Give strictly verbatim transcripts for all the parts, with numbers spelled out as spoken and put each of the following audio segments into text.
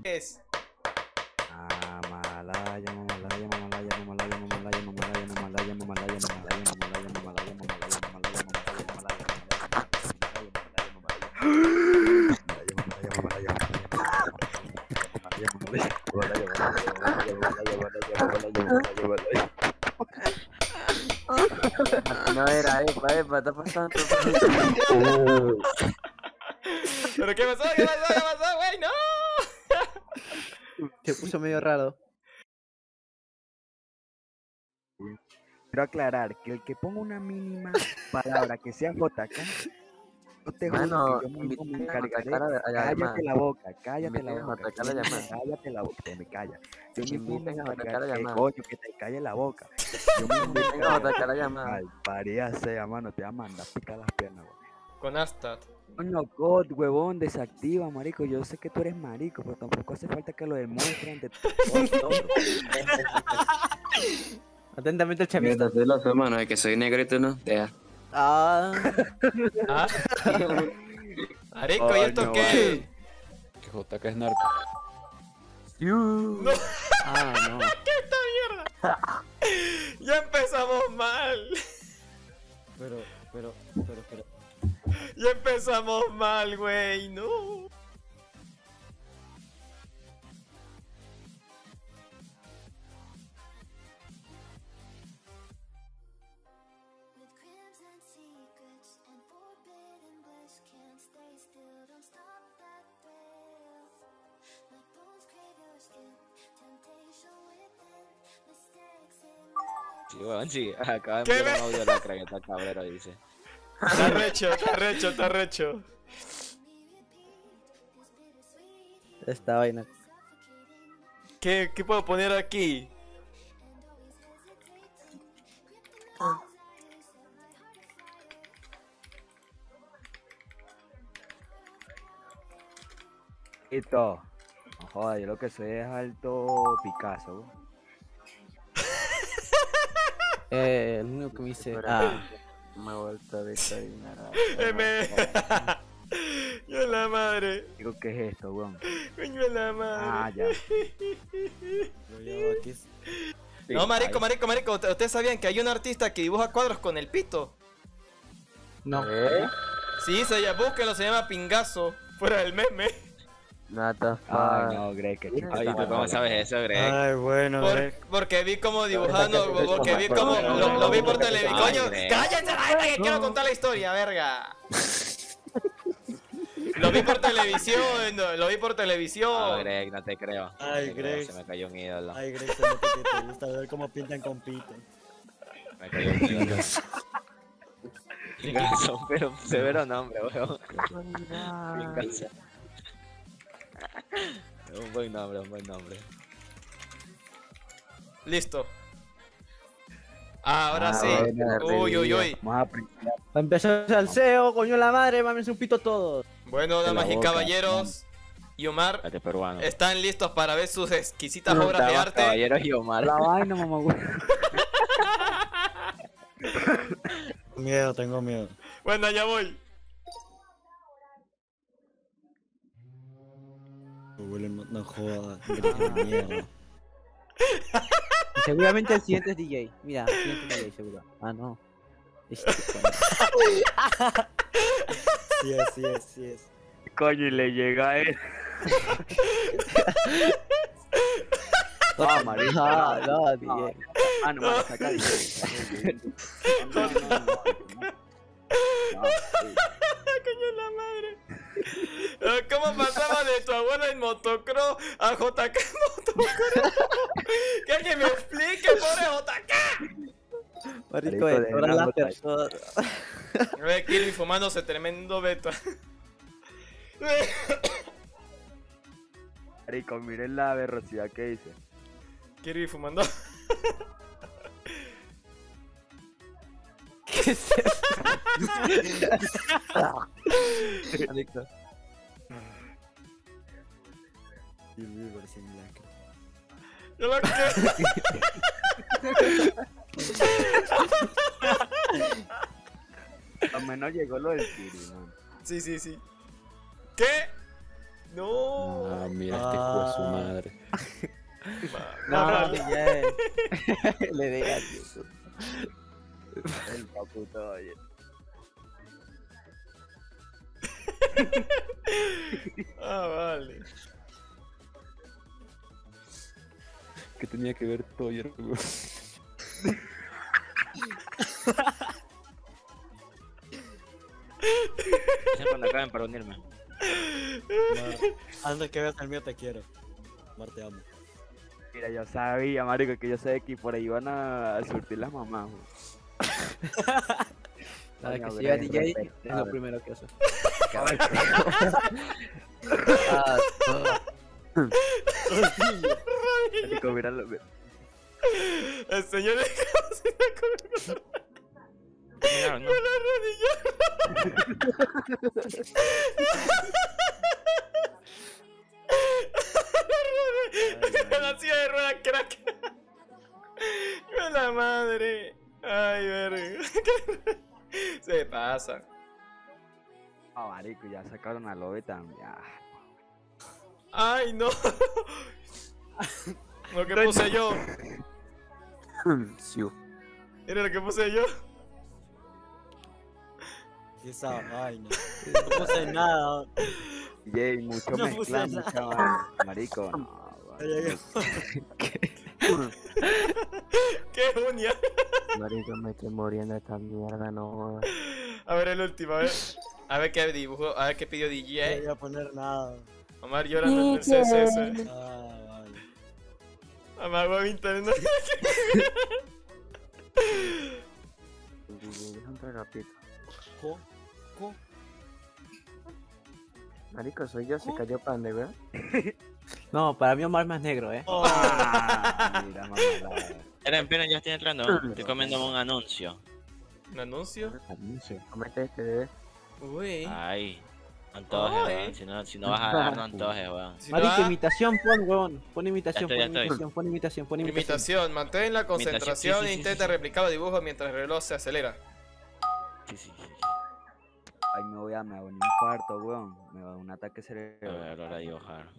es? Ah, Mamalaya, Mamalaya, Mamalaya, Mamalaya, Mamalaya, Mamalaya, Mamalaya, Mamalaya, Mamalaya, Mamalaya, Mamalaya, No era, epa, epa, está pasando. ¿Pero qué pasó? ¿Qué pasó? ¿Qué pasó, güey? ¡No! Se puso medio raro. Quiero aclarar que el que ponga una mínima palabra que sea J K, no te juro Mano, que yo mismo me inviten a encargaré. J K a la- a la Cállate llamada. la boca, cállate la Inviten a boca. J K a la que llamada. Cállate la boca, que me calla. Yo mismo me Inviten a J K a la encargaré, que llamada. coño, que te calle la boca. Yo mismo me Inviten a J K a la encargaré. llamada. Ay, paría sea, mano, te va a mandar a picar las piernas, güey. Con Astad. Coño, God, huevón, desactiva, marico. Yo sé que tú eres marico, pero tampoco hace falta que lo demuestren de todo. Atentamente el Mira, chavista. soy los hermanos, de que soy negrito, ¿no? Deja. Ah. ¿Ah? Marico, ¿y esto Coño, qué? Que J K es narco. No, Ah, no. ¡esta mierda! Ya empezamos mal. Pero, pero, pero, pero. Ya empezamos mal, güey. No. With crimson secrets and forbidden bliss, can't stay still, don't stop that thrill. My bones crave your skin, temptation within, mistakes in my Sí, weón, sí. Acaba de ¿Qué enviar ve- un audio a la cragueta cabrero, dice. Está recho, está recho, está recho. Esta vaina. ¿Qué, qué puedo poner aquí? Listo. No joda, yo lo que soy es alto Picasso, güey. Eh, el único que me dice. Ah. Me he vuelto a desayunar. M. Yo la madre. Digo, ¿qué es esto, weón? Coño la Ah, madre. ya. No, marico, marico, marico. ¿Usted- ¿Ustedes sabían que hay un artista que dibuja cuadros con el pito? No. ¿Eh? Sí, se llama, búsquenlo, se llama Pingazo. Fuera del meme. Nada, Ay, no, Greg, que chico. Ay, ¿tú cómo sabes eso, Greg? Ay, bueno, Por- Greg. porque vi como dibujando, Esa que- porque vi como, lo, lo vi por televisión. Ay, Coño, Greg. cállense la verga que quiero contar la historia, verga. Lo vi por televisión, lo vi por No, televisión. Greg, no te creo. Ay, No te creo, Greg. Se me cayó un ídolo. Ay, Greg, se nota que te gusta ver cómo pintan con pito. Me cayó un ídolo. Pingazo, pero severo nombre, weón. Pingazo. Un buen nombre, un buen nombre. Listo. Ahora Ah, sí. buena, Uy, uy, uy. Vamos a apreciar. Va a empezar el salseo, coño la madre, mames un pito todos. Bueno, De la damas y boca. caballeros, y Omar, Espérate, peruano. ¿están listos para ver sus exquisitas obras de Damas, arte? Caballeros y Omar. La vaina, mamá, güey. Miedo, tengo miedo. Bueno, ya voy. Huele, no, no joda, Greg, de mierda. Seguramente el siguiente es D J. Mira, el siguiente es D J, seguro. Ah, no. Este, Sí es, sí es, sí es. Coño, y le llega a él. No, marico. no, no, D No, J. Ah, no, me saca de ahí. No, no, no, no, no. No, sí. Coño la madre. Eh, ¿Cómo pasaba de tu abuela en motocross a J K en motocross? Que alguien me explique, pobre J K. Marico, Marico, de de todas las nada, personas. Ve, Kirby fumándose tremendo beta. Marico, miren la velocidad que dice. Kirby fumando. ¿Qué es eso? Marico. Y River sin blanco. Yo lo que. Al menos llegó lo del Kiri, man. Sí, sí, sí. ¿Qué? No. Ah, mira, este hijo de su Ah. madre. No, Vale. ya es. Le di a Dios. El paputo, oye. Ah, vale. ¿Qué tenía que ver Toyer, weón? Ese es cuando acaben para unirme. Mar, antes que veas el mío te quiero. Mar, te amo. Mira, yo sabía, marico, que yo sé que por ahí van a surtir las mamás, weón. Sabes que Coño, si yo a Greg, D J es lo respetable. primero que hace. Ah, no. Marico, míralo, mira. El señor es como si me comiera Terminaron, ¿no? la rodilla. La silla de ruedas, crack. ¡Con la madre! Ay, verga. Se pasa. Ah, marico, ya sacaron a Lobe también. Ah. Ay, no. Lo que puse yo. Sí. Mira lo que puse yo. ¿Qué esa vaina? No puse nada. Jay, mucho No mezcla, puse mucha vaina. Marico, no, weón. ¡Qué uña! Marico, me estoy muriendo de esta mierda, no. A ver el último, a ver. A ver qué dibujo, a ver qué pidió No D voy a poner nada. J. Omar llorando en el C S S. Ah, vale. Omar va a internet. Déjame rapidito. Co, co. Marico, soy yo, se cayó pande, weón. No, para mí Omar es más negro, eh. Ah, mira, mamá. Espera, espera, ya estoy entrando. Estoy comiéndome un anuncio. ¿Un anuncio? Comete este, bebé. Uy. Ay, antoje, Ay. weón. Si no, si no vas a dar, no antoje, weón. Si no Marico, da- imitación, pon, huevón. Pon imitación, Ya estoy, pon ya estoy. imitación, pon imitación, pon imitación. Imitación, mantén la concentración sí, sí, e sí, intenta sí. replicar los dibujos mientras el reloj se acelera. Sí, sí, sí. Ay, me voy a, me hago un infarto, weón. Me va a dar un ataque A cerebral. ver, ahora dibujar.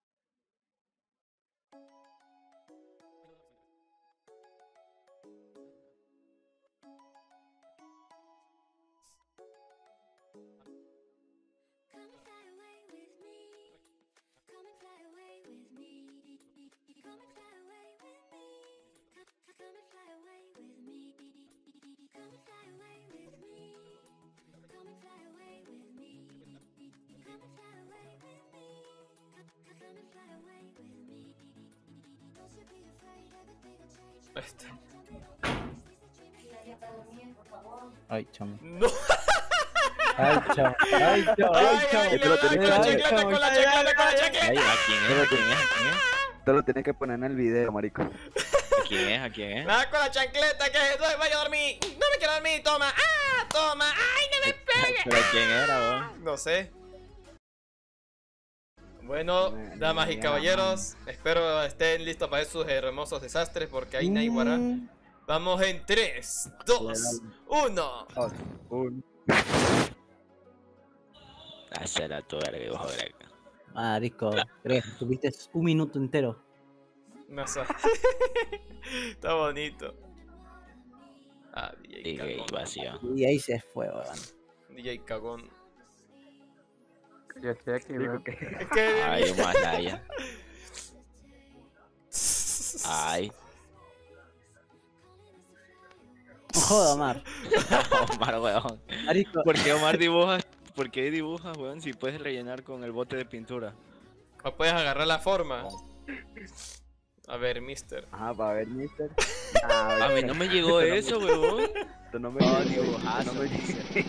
Come and fly away with me. Come and fly away with me. Come and fly away with me. Come, come and fly away with me. Come and fly away with me. Come and fly away with me. Come and fly away with me. Come, come and fly away with me. Don't you be afraid, everything will change. Este. Ay, chamo. No. Ay, chamo. Ay, chamo. Ay, Ay, chamo. ay, le va a dar con la chacleta, con la chacleta, con la Ay, chacleta. ¿a quién es? ¿A quién es? ¿A quién es? Esto lo tienes que poner en el video, marico. ¿A quién es? ¿A quién es? Me da con la chancleta que no vaya a dormir. No me quiero dormir, toma. ¡Ah! Toma. ¡Ay, no me pegue! ¿Pero quién era, weón? No sé. Bueno, No, no, damas y ya, caballeros, espero estén listos para sus hermosos desastres porque ahí nadie guará. Mm. Vamos en tres, dos, uno. Un... Hacela tu verga, dibujo verga. Marico, Greg, tuviste un minuto entero. No sé. Está bonito. Ah, D J Y gay, cagón. vacío. Y ahí se fue, weón. D J cagón. Yo estoy aquí, Digo weón. que... Es que. Ay, más allá. Ay. No joda, Omar. Omar, weón. Marico, ¿Por qué Omar dibuja? ¿Por qué dibujas, weón? Si puedes rellenar con el bote de pintura. O puedes agarrar la forma. A ver, mister. Ajá, para ver, mister. A mí no me llegó eso, weón. Esto no me No, llegó, dibujazo, esto no me dice.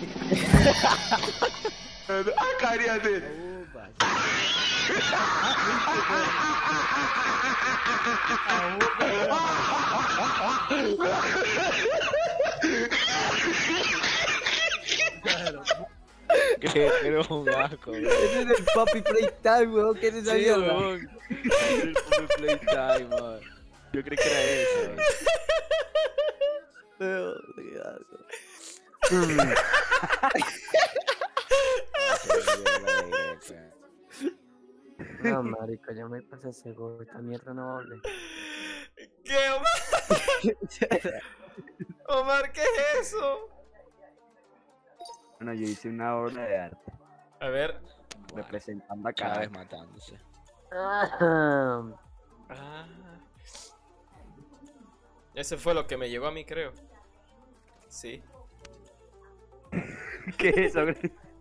Que eres un asco, weón. ese es el Papi Playtime, weón. ¿Qué es esa Sí, mierda? weón. El Poppy Playtime, man. Yo creí que era eso, weón. Weón, qué asco. No, marico, yo me pasé seguro. Esta mierda no va a volver. ¿Qué, Omar? Omar, ¿qué es eso? Bueno, yo hice una obra de arte A ver. representando a Cada vez Caracas. matándose. Ah, Ah. Ese fue lo que me llegó a mí, creo. Sí. ¿Qué es eso?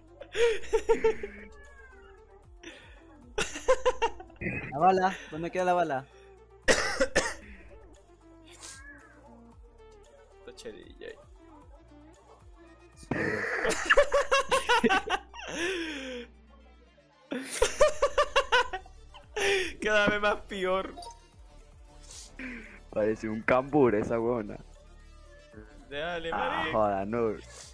La bala, ¿dónde queda la bala? Tocherilla. Cada vez más peor. Parece un cambur esa huevona. Dale, Ah, marico. joda, no.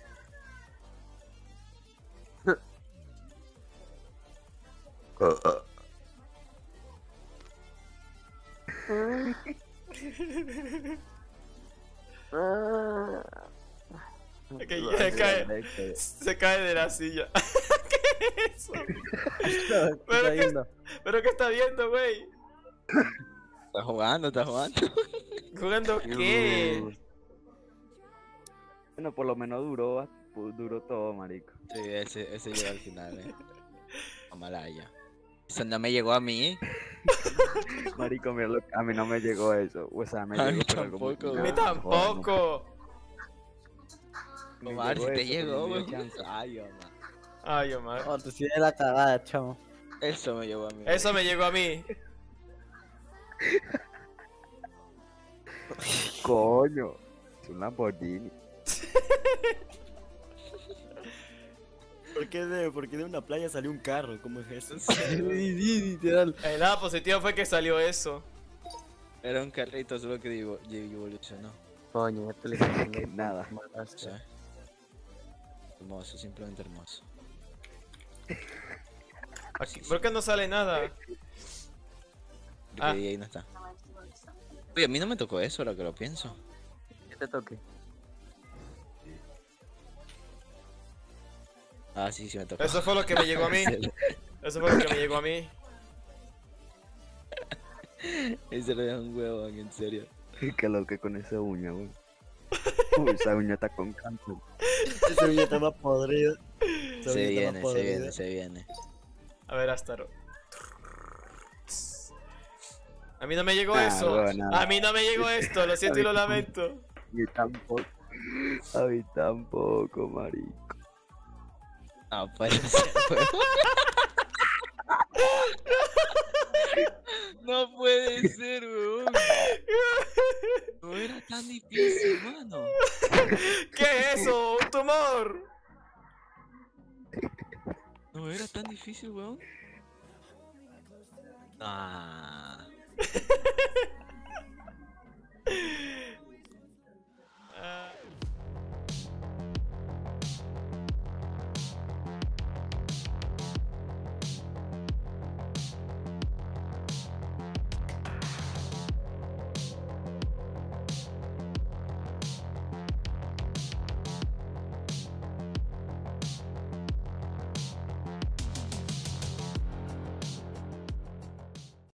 ah. Que ya cae, se cae de la silla. ¿Qué es eso? ¿Qué Pero está qué- viendo? ¿Pero qué está viendo, güey? Está jugando, está jugando. ¿Jugando qué? Bueno, por lo menos duró, duró todo, marico. Sí, ese, ese llegó al final, eh. Amalaya. Eso no me llegó a mí. Marico, mira, lo- a mí no me llegó eso. O sea, me A llegó mí pero algo muy- tampoco, A mí Nah, joda, no. tampoco. Me Omar, si te eso, llegó, pero me dio weón. chance. Ay, Omar. Ay, Omar. Oh, tú sí eres la cagada, chamo. Eso me llegó a mí. Eso me llegó a mí. Coño, es un Lamborghini. ¿Por qué, de, ¿Por qué de una playa salió un carro? ¿Cómo es eso? Sí, sí, literal. El lado positivo fue que salió eso. Era un carrito, solo que digo, evolucionó. Coño, esto le está Que nada. ¿Sí? Hermoso, simplemente hermoso. Aquí- ¿Por qué no sale nada? Porque Ah. ahí no está. Oye, a mí no me tocó eso, ahora que lo pienso. ¿Qué te toque? Ah, sí, sí me tocó. Eso fue lo que me llegó a mí. Eso fue lo que me llegó a mí. Ese era un huevo, en serio. Que lo que con esa uña, güey. Uy, esa uña está con cáncer. Ese billete está más podrido. Ese Se billete viene, más se podrido. viene, se viene. A ver, Astaro. A mí no me llegó Nah, eso. huevo, nada. A mí no me llegó esto. Lo siento y lo lamento. A mí tampoco. A mí tampoco, marico. No puede ser, huevo. No puede ser, weón. No era tan difícil, mano. ¿Qué es eso? ¿Un tumor? No era tan difícil, weón. Ah.